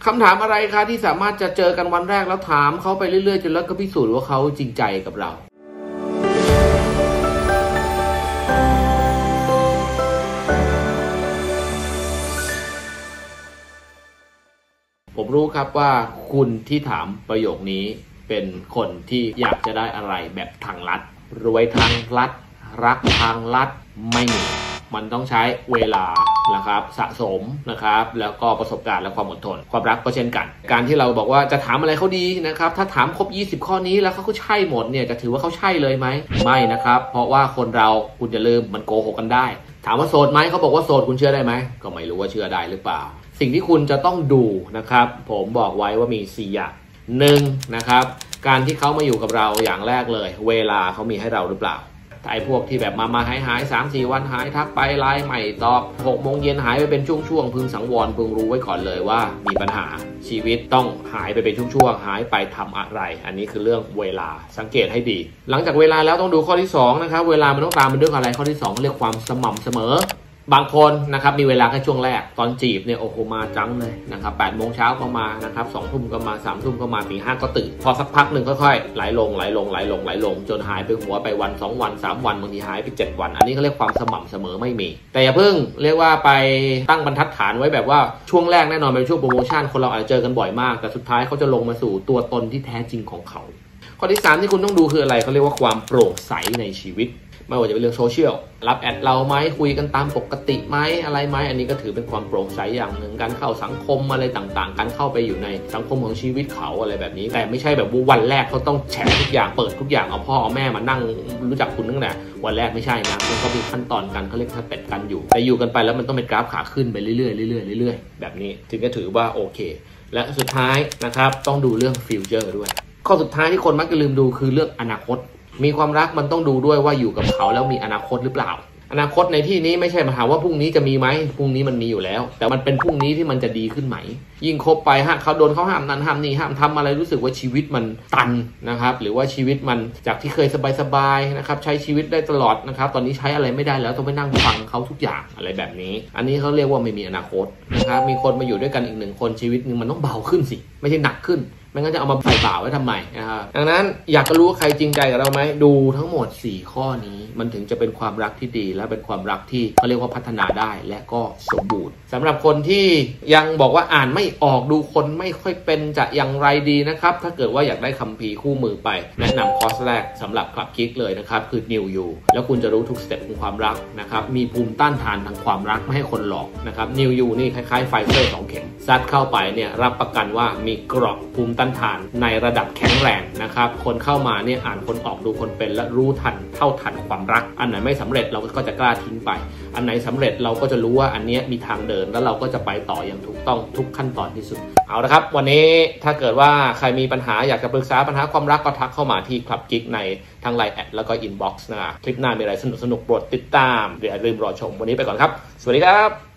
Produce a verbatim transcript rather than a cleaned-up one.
คำถามอะไรคะที่สามารถจะเจอกันวันแรกแล้วถามเขาไปเรื่อยๆจนแล้วก็พิสูจน์ว่าเขาจริงใจกับเราผมรู้ครับว่าคุณที่ถามประโยคนี้เป็นคนที่อยากจะได้อะไรแบบทางลัดรวยทางลัดรักทางลัดไม่มีมันต้องใช้เวลานะครับสะสมนะครับแล้วก็ประสบการณ์และความอดทนความรักก็เช่นกันการที่เราบอกว่าจะถามอะไรเขาดีนะครับถ้าถามครบยี่สิบข้อนี้แล้วเขาก็ใช่หมดเนี่ยจะถือว่าเขาใช่เลยไหมไม่นะครับเพราะว่าคนเราคุณจะลืมมันโกหกกันได้ถามว่าโสดไหมเขาบอกว่าโสดคุณเชื่อได้ไหมก็ไม่รู้ว่าเชื่อได้หรือเปล่าสิ่งที่คุณจะต้องดูนะครับผมบอกไว้ว่ามีสี่อย่างหนึ่งนะครับการที่เขามาอยู่กับเราอย่างแรกเลยเวลาเขามีให้เราหรือเปล่าไอ้พวกที่แบบมามาหายหายสามสี่วันหายทักไปไลน์ใหม่ตอบหกโมงเย็นหายไปเป็นช่วงๆพึงสังวรพึงรู้ไว้ก่อนเลยว่ามีปัญหาชีวิตต้องหายไปเป็นช่วงๆหายไปทำอะไรอันนี้คือเรื่องเวลาสังเกตให้ดีหลังจากเวลาแล้วต้องดูข้อที่สองนะครับเวลามันต้องตามมันด้วยอะไรข้อที่สองเรียกความสม่ำเสมอบางคนนะครับมีเวลาแค่ช่วงแรกตอนจีบเนี่ยโอ้โหมาจังเลยนะครับแปดโมงเช้าก็มานะครับสองทุ่มก็มาสามทุ่มก็มาตีห้าก็ตื่นพอสักพักหนึ่งค่อยๆไหลลงไหลลงไหลลงไหลลงจนหายไปหัวไปวันสองวันสามวันบางทีหายไปเจ็ดวันอันนี้ก็เรียกความสม่ำเสมอไม่มีแต่อย่าเพิ่งเรียกว่าไปตั้งบรรทัดฐานไว้แบบว่าช่วงแรกแน่นอนเป็นช่วงโปรโมชั่นคนเราอาจจะเจอกันบ่อยมากแต่สุดท้ายเขาจะลงมาสู่ตัวตนที่แท้จริงของเขาข้อที่สามที่คุณต้องดูคืออะไรเขาเรียกว่าความโปร่งใสในชีวิตไม่ว่าจะเป็นเรื่องโซเชียลรับแอดเราไหมคุยกันตามปกติไหมอะไรไหมอันนี้ก็ถือเป็นความโปร่งใสอย่างหนึ่งการเข้าสังคมอะไรต่างๆการเข้าไปอยู่ในสังคมของชีวิตเขาอะไรแบบนี้แต่ไม่ใช่แบบวันแรกเขาต้องแฉทุกอย่างเปิดทุกอย่างเอาพ่อเอาแม่มานั่งรู้จักคุณตั้งแต่วันแรกไม่ใช่นะมันก็มีขั้นตอนกันเขาเรียกสเต็ปกันอยู่แต่อยู่กันไปแล้วมันต้องเป็นกราฟขาขึ้นไปเรื่อยๆเรื่อยๆเรื่อยๆแบบนี้ถึงจะถือว่าโอเคและสุดท้ายนะครับต้องดูเรื่องฟิวเจอร์ด้วยข้อสุดท้ายที่คนมักจะลืมดูคือเรื่องอนาคตมีความรักมันต้องดูด้วยว่าอยู่กับเขาแล้วมีอนาคตหรือเปล่าอนาคตในที่นี้ไม่ใช่มาถามว่าพรุ่งนี้จะมีไหมพรุ่งนี้มันมีอยู่แล้วแต่มันเป็นพรุ่งนี้ที่มันจะดีขึ้นไหมยิ่งคบไปฮะเขาโดนเขาห้ามนั้นห้ามนี่ห้ามทำอะไรรู้สึกว่าชีวิตมันตันนะครับหรือว่าชีวิตมันจากที่เคยสบายๆนะครับใช้ชีวิตได้ตลอดนะครับตอนนี้ใช้อะไรไม่ได้แล้วต้องไปนั่งฟังเขาทุกอย่างอะไรแบบนี้อันนี้เขาเรียกว่าไม่มีอนาคตนะครับมีคนมาอยู่ด้วยกันอีกหนึ่งคนชีวิตนึงมันต้องเบาขึ้นสิไม่ใช่หนักขึ้นไม่งั้นจะเอามาใส่บ่าไว้ทำไมนะครับดังนั้นอยากจะรู้ว่าใครจริงใจกับเราไหมดูทั้งหมดสี่ข้อนี้มันถึงจะเป็นความรักที่ดีและเป็นความรักที่เขาเรียกว่าพัฒนาได้และก็สมบูรณ์สำหรับคนที่ยังบอกว่าอ่านไม่ออกดูคนไม่ค่อยเป็นจะอย่างไรดีนะครับถ้าเกิดว่าอยากได้คัมภีร์คู่มือไปแนะนำคอร์สแรกสำหรับคลับคิกเลยนะครับคือ New You แล้วคุณจะรู้ทุกสเต็ปของความรักนะครับมีภูมิต้านทานทางความรักไม่ให้คนหลอกนะครับ New You นี่คล้ายๆไฟเซอร์สองเข็มซัดเข้าไปเนี่ยรับประกันว่ามีเกราะภูมิต้านทานในระดับแข็งแรงนะครับคนเข้ามาเนี่ยอ่านคนออกดูคนเป็นและรู้ทันเท่าทันความรักอันไหนไม่สำเร็จเราก็จะกล้าทิ้งไปอันไหนสำเร็จเราก็จะรู้ว่าอันนี้มีทางเดินแล้วเราก็จะไปต่ออย่างถูกต้องทุกขั้นตอนที่สุดเอาละครับวันนี้ถ้าเกิดว่าใครมีปัญหาอยากจะปรึกษาปัญหาความรักก็ทักเข้ามาที่คลับกิ๊กในทางไลน์แอดแล้วก็อินบ็อกซ์นะคลิปหน้ามีอะไรสนุกสนุกโปรดติดตามอย่าลืมรอชมวันนี้ไปก่อนครับสวัสดีครับ